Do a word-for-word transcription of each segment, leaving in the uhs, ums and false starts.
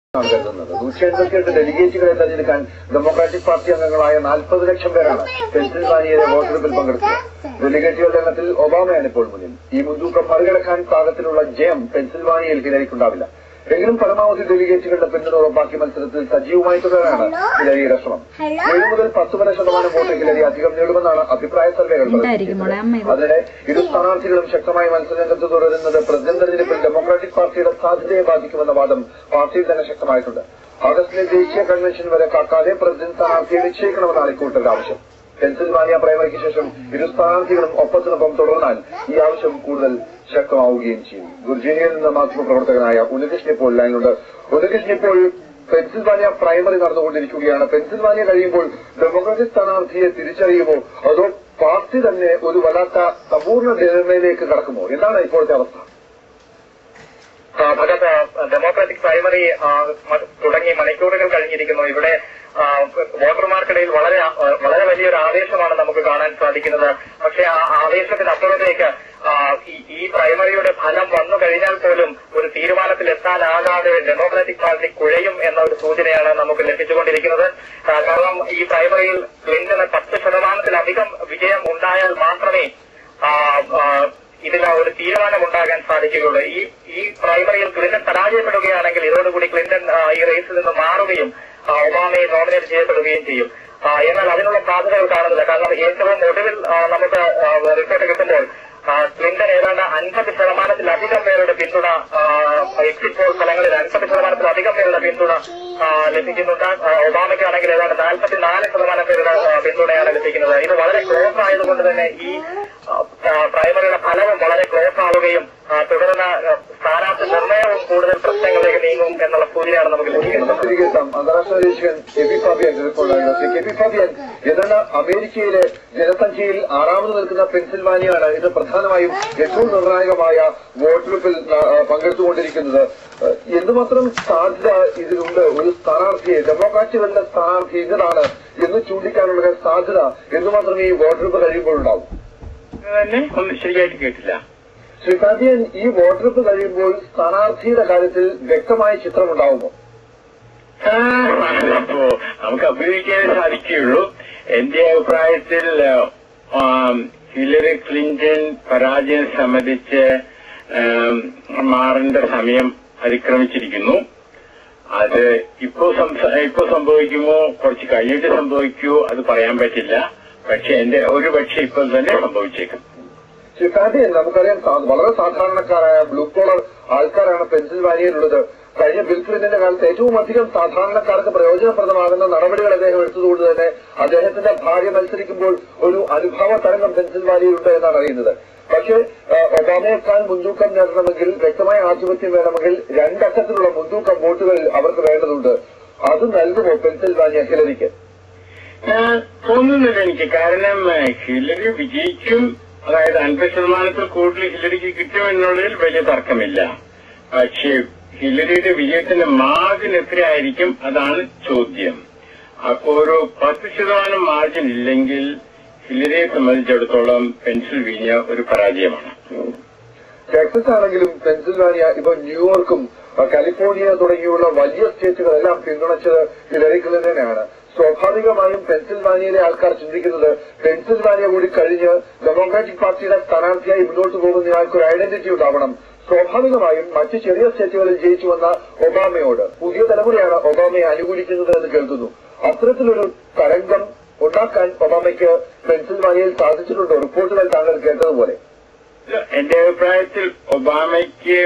നൂറ്റി എൺപത്തിയെട്ട് ഡെലിഗേറ്റുകളെ തെരഞ്ഞെടുക്കാൻ ഡെമോക്രാറ്റിക് പാർട്ടി അംഗങ്ങളായ നാൽപ്പത് ലക്ഷം പേരാണ് പെൻസിൽവാനിയയിലെ വോട്ടെടുപ്പിൽ പങ്കെടുത്തത്. ഡെലിഗേറ്റുകളുടെ എണ്ണത്തിൽ ഒബാമയാണ് ഇപ്പോൾ മുന്നിൽ. ഈ മുൻതൂക്കം മറികടക്കാൻ പാകത്തിലുള്ള ജയം പെൻസിൽവാനിയയിൽ ഹിലരിക്കുണ്ടാവില്ല. എങ്കിലും പരമാവധി ഡെലിഗേറ്റുകളുടെ പിന്തുണ ഉറപ്പാക്കി മത്സരത്തിൽ സജീവമായി തുടരാനാണ് ഹിലരിയുടെ ശ്രമം. ഏഴ് മുതൽ പത്ത് വരെ ശതമാനം വോട്ട് ഹിലരി അധികം നേടുമെന്നാണ് അഭിപ്രായ സർവേകൾ പറയുന്നത്. അതിനിടെ ഇരു സ്ഥാനാർത്ഥികളും ശക്തമായി മത്സരരംഗത്ത് തുടരുന്നത് പ്രസിഡന്റ് തെരഞ്ഞെടുപ്പിൽ ഡെമോക്രാറ്റിക് പാർട്ടിയുടെ സാധ്യതയെ ബാധിക്കുമെന്ന വാദം പാർട്ടിയിൽ തന്നെ ശക്തമായിട്ടുണ്ട്. ആഗസ്റ്റിലെ ദേശീയ കൺവെൻഷൻ വരെ കാക്കാതെ പ്രസിഡന്റ് സ്ഥാനാർത്ഥിയെ നിശ്ചയിക്കണമെന്നാണ് ഇക്കൂട്ടരുടെ ആവശ്യം. പെൻസിൽവാനിയ പ്രൈമറിക്ക് ശേഷം ഇരു സ്ഥാനാർത്ഥികളും ഒപ്പത്തിനൊപ്പം തുടർന്നാൽ ഈ ആവശ്യം കൂടുതൽ ശക്തമാവുകയും ചെയ്യും. വിർജീനിയയിൽ നിന്ന് മാധ്യമപ്രവർത്തകനായ ഉണ്ണികൃഷ്ണൻ ഇപ്പോൾ ലൈനുണ്ട്. ഉണ്ണികൃഷ്ണൻ ഇപ്പോൾ പെൻസിൽവാനിയ പ്രൈമറി നടന്നുകൊണ്ടിരിക്കുകയാണ്. പെൻസിൽവാനിയ കഴിയുമ്പോൾ ഡെമോക്രാറ്റിക് സ്ഥാനാർത്ഥിയെ തിരിച്ചറിയുമോ അതോ പാർട്ടി തന്നെ ഒരു വല്ലാത്ത സമ്പൂർണ്ണ ഡിലമയിലേക്ക് കടക്കുമോ? എന്താണ് ഇപ്പോഴത്തെ അവസ്ഥ? ഭഗത്, ഡെമോക്രാറ്റിക് പ്രൈമറി തുടങ്ങി മണിക്കൂറുകൾ കഴിഞ്ഞിരിക്കുന്നു. ഇവിടെ വോട്ടർമാർക്കിടയിൽ വളരെ വളരെ വലിയൊരു ആവേശമാണ് നമുക്ക് കാണാൻ സാധിക്കുന്നത്. പക്ഷേ ആ ആവേശത്തിനപ്പുറത്തേക്ക് ഈ പ്രൈമറിയുടെ ഫലം വന്നു കഴിഞ്ഞാൽ പോലും ഒരു തീരുമാനത്തിലെത്താനാകാതെ ഡെമോക്രാറ്റിക് പാർട്ടി കുഴയും എന്ന ഒരു സൂചനയാണ് നമുക്ക് ലഭിച്ചുകൊണ്ടിരിക്കുന്നത്. കാരണം ഈ പ്രൈമറിയിൽ ക്ലിന്റന് പത്ത് ശതമാനത്തിലധികം വിജയം ഉണ്ടായാൽ മാത്രമേ ഇതിൽ ഒരു തീരുമാനമുണ്ടാകാൻ സാധിക്കുകയുള്ളൂ. ഈ ഈ പ്രൈമറിയിൽ ക്ലിന്റൺ പരാജയപ്പെടുകയാണെങ്കിൽ ഇതോടുകൂടി ക്ലിന്റൺ ഈ റേസിൽ നിന്ന് മാറുകയും ഒബാമയെ നോമിനേറ്റ് ചെയ്യപ്പെടുകയും ചെയ്യും. എന്നാൽ അതിനുള്ള സാധ്യതകൾ കാണുന്നില്ല. കാരണം ഏറ്റവും ഒടുവിൽ നമുക്ക് റിപ്പോർട്ട് കിട്ടുമ്പോൾ ക്ലിന്റൺ ഏതാണ്ട് അൻപത് ശതമാനത്തിലധികം പേരുടെ പിന്തുണ എക്സിറ്റ് പോൾ ഫലങ്ങളിൽ അൻപത് ശതമാനത്തിലധികം പേരുടെ പിന്തുണ ലഭിക്കുന്നുണ്ട്. ഒബാമയ്ക്കാണെങ്കിൽ ഏതാണ്ട് നാൽപ്പത്തിനാല് ശതമാനം പേരുടെ പിന്തുണയാണ് ലഭിക്കുന്നത്. ഇത് വളരെ ക്ലോസ് ആയതുകൊണ്ട് തന്നെ ഈ പ്രൈമറിയുടെ ഫലവും വളരെ ക്ലോസ് ആവുകയും തുടർന്ന് സ്ഥാനാർത്ഥി നിർണയവും കൂടുതൽ പ്രശ്നങ്ങളിലേക്ക് നീങ്ങും എന്നുള്ള സൂചനയാണ് നമുക്ക് ലഭിക്കുന്നത്. അന്താരാഷ്ട്ര നിരീക്ഷകൻ കെ പി ഫാബിയൻ റിപ്പോർട്ടാണ്. കെ പി ഫാബിയൻ, ഏതാണ്ട് അമേരിക്കയിലെ ജനസംഖ്യയിൽ ആറാമത് നിൽക്കുന്ന പെൻസിൽവാനിയാണ് ഇത് പ്രധാനമായും ഏറ്റവും നിർണായകമായ വോട്ടെടുപ്പിൽ പങ്കെടുത്തുകൊണ്ടിരിക്കുന്നത്. എന്തുമാത്രം സാധ്യത ഇതിലുണ്ട്? ഒരു സ്ഥാനാർത്ഥിയെ ഡെമോക്രാറ്റുകളുടെ സ്ഥാനാർത്ഥി ഇതാണ് എന്ന് ചൂണ്ടിക്കാനുള്ള സാധ്യത എന്തുമാത്രം ഈ വോട്ടെടുപ്പ് കഴിയുമ്പോഴുണ്ടാവും? തന്നെ ഒന്ന് ശരിയായിട്ട് കേട്ടില്ല. ശ്രീ ഫാബിയൻ, ഈ വോട്ടെടുപ്പ് കഴിയുമ്പോൾ സ്ഥാനാർത്ഥിയുടെ കാര്യത്തിൽ വ്യക്തമായ ചിത്രമുണ്ടാവുമോ? അപ്പോ നമുക്ക് അഭിനയിക്കാനേ സാധിക്കുകയുള്ളൂ. എന്റെ അഭിപ്രായത്തിൽ ഹിലരി ക്ലിന്റൺ പരാജയം സംബന്ധിച്ച് മാറേണ്ട സമയം അതിക്രമിച്ചിരിക്കുന്നു. അത് ഇപ്പോ ഇപ്പോ സംഭവിക്കുമോ കുറച്ച് കഴിഞ്ഞിട്ട് സംഭവിക്കുമോ അത് പറയാൻ പറ്റില്ല. പക്ഷെ എന്റെ ഒരു പക്ഷെ ഇപ്പോൾ തന്നെ സംഭവിച്ചേക്കും. ഫാബിയൻ, നമുക്കറിയാം വളരെ സാധാരണക്കാരായ ബ്ലൂ കോളർ ആൾക്കാരാണ് പെൻസിൽവാനിയയിലുള്ളത്. കഴിഞ്ഞ ബിൽ ക്ലിന്റന്റെ കാലത്ത് ഏറ്റവും അധികം സാധാരണക്കാർക്ക് പ്രയോജനപ്രദമാകുന്ന നടപടികൾ അദ്ദേഹം എടുത്തതുകൊണ്ട് തന്നെ അദ്ദേഹത്തിന്റെ ഭാര്യ മത്സരിക്കുമ്പോൾ ഒരു അനുഭവ തരംഗം പെൻസിൽവാനിയയിലുണ്ട് എന്നാണ് അറിയുന്നത്. പക്ഷേ ഒബാമയേക്കാൾ മുൻതൂക്കം നേടണമെങ്കിൽ, വ്യക്തമായ ആധിപത്യം വേണമെങ്കിൽ രണ്ടക്കത്തിലുള്ള മുൻതൂക്കം വോട്ടുകൾ അവർക്ക് വേണ്ടതുണ്ട്. അത് നൽകുമോ പെൻസിൽവാനിയ ഹിലരിക്ക്? തോന്നുന്നില്ല എനിക്ക്. കാരണം ഹിലരി വിജയിക്കും, അതായത് അൻപത് ശതമാനത്തിൽ കൂടുതൽ ഹിലരിക്ക് കിട്ടുമെന്നുള്ളതിൽ വലിയ തർക്കമില്ല. പക്ഷേ ഹിലരിയുടെ വിജയത്തിന്റെ മാർജിൻ എത്രയായിരിക്കും അതാണ് ചോദ്യം. അപ്പോ ഒരു പത്ത് ശതമാനം മാർജിൻ ഇല്ലെങ്കിൽ ഹിലരിയെ സംബന്ധിച്ചിടത്തോളം പെൻസിൽവാനിയ ഒരു പരാജയമാണ്. ടെക്സസ് ആണെങ്കിലും പെൻസിൽവാനിയ ഇപ്പൊ ന്യൂയോർക്കും കാലിഫോർണിയ തുടങ്ങിയുള്ള വലിയ സ്റ്റേറ്റുകളെല്ലാം പിന്തുണച്ചത് ഹിലരി ക്ലിന്റനെയാണ്. സ്വാഭാവികമായും പെൻസിൽവാനിയയിലെ ആൾക്കാർ ചിന്തിക്കുന്നത് പെൻസിൽവാനിയ കൂടി കഴിഞ്ഞ് ഡെമോക്രാറ്റിക് പാർട്ടിയുടെ സ്ഥാനാർത്ഥിയായി മുന്നോട്ട് പോകുന്നയാൾക്ക് ഒരു ഐഡന്റിറ്റി ഉണ്ടാവണം. സ്വാഭാവികമായും മറ്റ് ചെറിയ സ്റ്റേറ്റുകളിൽ ജയിച്ചു വന്ന ഒബാമയോട് പുതിയ തലമുറയാണ് ഒബാമയെ അനുകൂലിക്കുന്നത് എന്ന് കേൾക്കുന്നു. അത്തരത്തിലൊരു തരംഗം ഉണ്ടാക്കാൻ ഒബാമയ്ക്ക് പെൻസിൽവാനിയയിൽ സാധിച്ചിട്ടുണ്ടോ? റിപ്പോർട്ടുകൾ താങ്കൾ കേട്ടതുപോലെ. എന്റെ അഭിപ്രായത്തിൽ ഒബാമയ്ക്ക്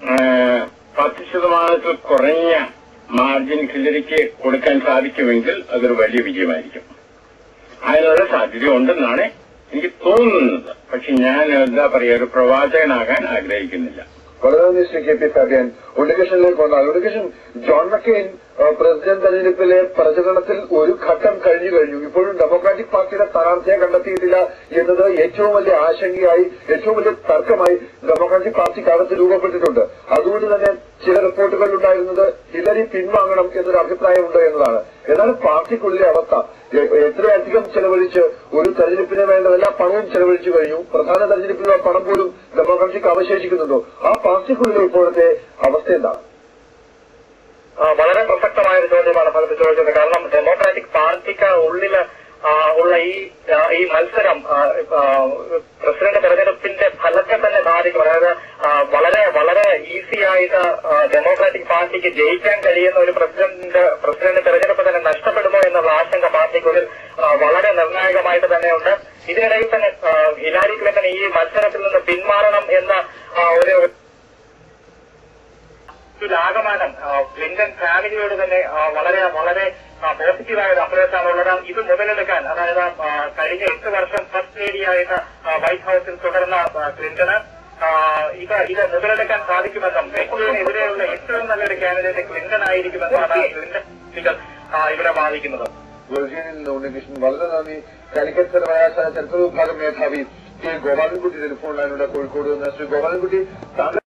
പത്ത് ശതമാനത്തിൽ കുറഞ്ഞ മാർജിൻ ഹിലരിക്ക് കൊടുക്കാൻ സാധിക്കുമെങ്കിൽ അതൊരു വലിയ വിജയമായിരിക്കും. അതിനുള്ള സാധ്യത ഉണ്ടെന്നാണ് എനിക്ക് തോന്നുന്നത്. പക്ഷെ ഞാൻ എന്താ പറയുക, ഒരു പ്രവാചകനാകാൻ ആഗ്രഹിക്കുന്നില്ല. വളരെ നന്ദി ശ്രീ കെ പി ഫാബിയൻ. ഉണ്ണികൃഷ്ണനിലേക്ക് വന്നാൽ, ഉണ്ണികൃഷ്ണൻ, ജോൺ മക്കെയിൻ പ്രസിഡന്റ് തെരഞ്ഞെടുപ്പിലെ പ്രചരണത്തിൽ ഒരു ഘട്ടം കഴിഞ്ഞു കഴിഞ്ഞു. ഇപ്പോഴും ഡെമോക്രാറ്റിക് പാർട്ടിയുടെ സ്ഥാനാർത്ഥിയെ കണ്ടെത്തിയിട്ടില്ല എന്നത് ഏറ്റവും വലിയ ആശങ്കയായി, ഏറ്റവും വലിയ തർക്കമായി ഡെമോക്രാറ്റിക് പാർട്ടിക്കകത്ത് രൂപപ്പെട്ടിട്ടുണ്ട്. അതുകൊണ്ട് തന്നെ ചില റിപ്പോർട്ടുകൾ ഉണ്ടായിരുന്നത് ഹിലരി പിൻവാങ്ങണം എന്നൊരു അഭിപ്രായമുണ്ട് എന്നതാണ്. എന്നാൽ പാർട്ടിക്കുള്ളിലെ അവസ്ഥ എത്രയധികം ചെലവഴിച്ച് ഒരു തെരഞ്ഞെടുപ്പിന് വേണ്ട എല്ലാ പണവും ചെലവഴിച്ചു കഴിഞ്ഞു. പ്രധാന തെരഞ്ഞെടുപ്പിലുള്ള പണം പോലും ഡെമോക്രാറ്റിക് അവശേഷിക്കുന്നുണ്ടോ? ആ പാർട്ടിക്കുള്ളിലെ ഇപ്പോഴത്തെ അവസ്ഥ എന്താണ്? വളരെ പ്രസക്തമായ ഒരു ചോദ്യമാണ് ഭഗത് ചോദിച്ചത്. കാരണം ഡെമോക്രാറ്റിക് പാർട്ടിക്ക് ഉള്ളില് ഉള്ള ഈ ഈ മത്സരം പ്രസിഡന്റ് തെരഞ്ഞെടുപ്പിന്റെ ഫലത്തെ തന്നെ ബാധിക്കും. അതായത് വളരെ വളരെ ഈസി ആയിട്ട് ഡെമോക്രാറ്റിക് പാർട്ടിക്ക് ജയിക്കാൻ കഴിയുന്ന ഒരു പ്രസിഡന്റ് പ്രസിഡന്റ് തെരഞ്ഞെടുപ്പ് തന്നെ നഷ്ടപ്പെടുമോ എന്നുള്ള ആശങ്ക പാർട്ടിക്കുള്ളിൽ വളരെ നിർണായകമായിട്ട് തന്നെയുണ്ട്. ഇതിനിടയിൽ തന്നെ ഹിലാരി ക്ലിന്റൺ ഈ മത്സരത്തിൽ നിന്ന് പിന്മാറണം എന്ന ഒരു ആകമാനം ക്ലിന്റൺ ഫാമിലിയോട് തന്നെ വളരെ വളരെ പോസിറ്റീവായ ഒരു അപ്രോച്ചാണുള്ളത്. ഇത് മുതലെടുക്കാൻ, അതായത് കഴിഞ്ഞ എട്ട് വർഷം ഫസ്റ്റ് ലേഡിയായിട്ട് വൈറ്റ് ഹൌസിൽ തുടർന്ന ക്ലിന്റണ് ഇത് ഇത് മുതലെടുക്കാൻ സാധിക്കുമെന്നും മെക്കൂളിനെതിരെയുള്ള ഏറ്റവും നല്ലൊരു കാൻഡിഡേറ്റ് ക്ലിന്റൺ ആയിരിക്കുമെന്നാണ് ക്ലിന്റൺ ഇവിടെ വാദിക്കുന്നത്. വെർജീനിയയിൽ നിന്ന് ഉണ്ണികൃഷ്ണൻ, വളരെ നന്ദി. കാലിക്കറ്റ് സർവകലാശാല ചരിത്ര വിഭാഗം മേധാവി കെ ഗോപാലൻകുട്ടി ടെലിഫോൺ ലൈനിലൂടെ കോഴിക്കോട് നിന്ന്. ശ്രീ ഗോപാലൻകുട്ടി, താങ്കൾ